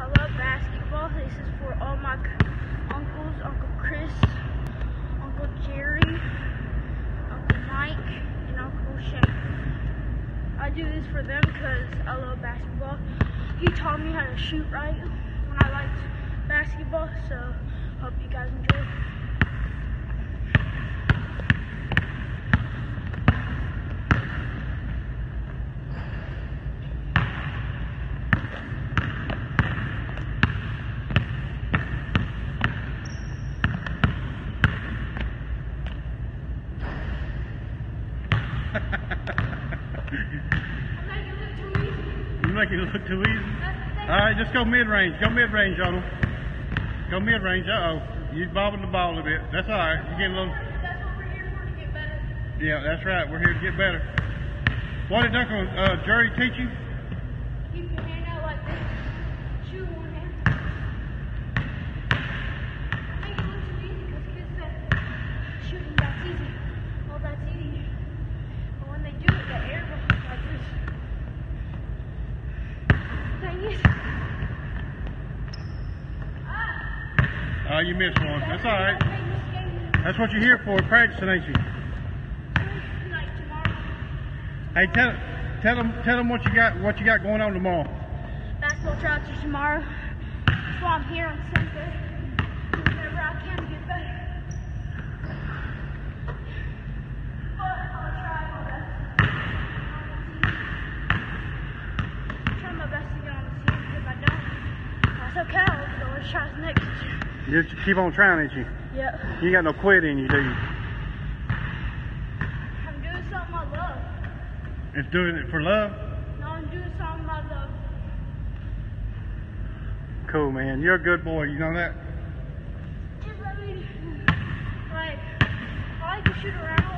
love basketball. This is for all my uncles, Uncle Chris, Uncle Jerry, Uncle Mike, and Uncle Shane. I do this for them because I love basketball. He taught me how to shoot right when I liked basketball, so hope you guys enjoy. You make it look too easy? Alright, just go mid-range. Go mid-range on them. Go mid-range. Uh-oh. You bobbing the ball a bit. That's alright. You're getting a little... That's what we're here for, to get better. Yeah, that's right. We're here to get better. What did Uncle Jerry teach you? Keep your hand out like this. Shoot one hand. I make it look too easy because kids say shooting that's easy. Well, that's easy. But when they do it, the air goes like this. Dang it. You missed one. That's alright. That's what you're here for, practicing, ain't you? Like tomorrow. Hey, tell them what you got going on tomorrow. Basketball tryouts are tomorrow. That's why I'm here on Sunday. Do whatever I can to get better. But I'll try my best. Try my best to get on the team. If I don't, that's okay. I'll always try next year. You just keep on trying, ain't you? Yep. You ain't got no quit in you, do you? I'm doing something I love. It's doing it for love? No, I'm doing something I love. Cool, man. You're a good boy. You know that? Just let me, like, I like to shoot around.